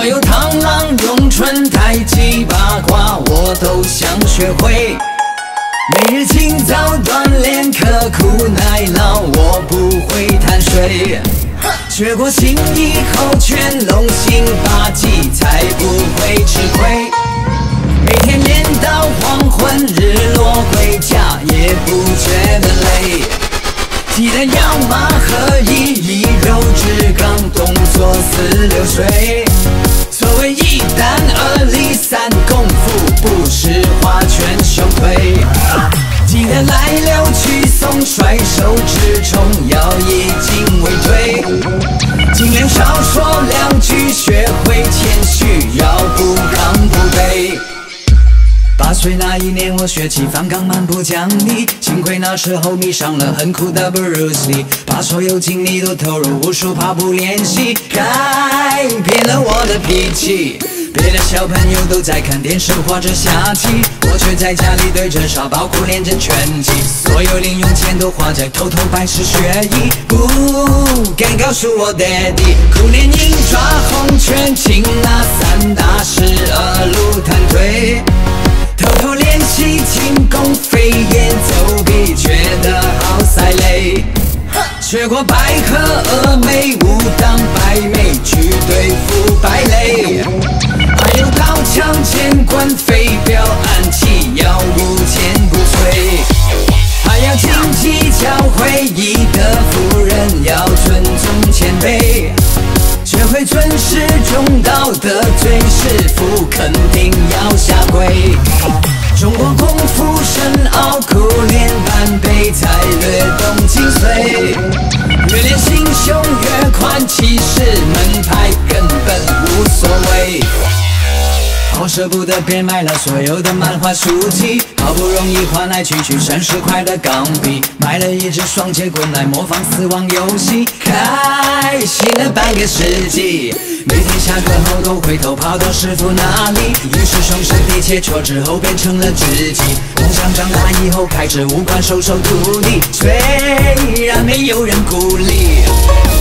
所有螳螂、咏春、太极、八卦，我都想学会。每日清早锻炼，刻苦耐劳，我不会贪睡。学过形意后，全龙行八极，才不会吃亏。每天练到黄昏，日落回家也不觉得累。记得要马合一，一柔制刚，动作似流水。所谓一单二理三功夫，不是花拳绣腿。记得来溜去送，甩手之冲，要以进为退。尽量少说两句，学会谦虚，要不亢不卑。8岁那一年，我学起反抗，蛮不讲理。幸亏那时候迷上了很酷的 Bruce Lee， 把所有精力都投入武术跑步练习，改变了我的脾气。别的小朋友都在看电视或者下棋，我却在家里对着沙包苦练着拳击。所有零用钱都花在偷偷拜师学艺，不敢告诉我 Daddy。苦练鹰爪、红拳、擒拿3大式二路弹腿。偷偷练习轻功、飞檐走壁，觉得好塞雷。学过百合、峨眉、武当、百媚，去对付败类。还有刀枪、剑棍、飞镖、暗器，要无坚不摧。还要谨记教诲，以德服人，要尊重前辈。学会尊师重道，得罪师傅肯定要下跪。中国功夫深奥，苦练半辈才略懂精髓。越练心胸越宽，其实门派根本无所谓。好舍不得变卖了所有的漫画书籍，好不容易换来区区30块的钢笔，买了一支双截棍来模仿死亡游戏，开心了半个世纪。每天下课后都回头跑到师傅那里，于是兄师弟切磋之后变成了知己。梦想长大以后开始武馆收徒弟，虽然没有人鼓励。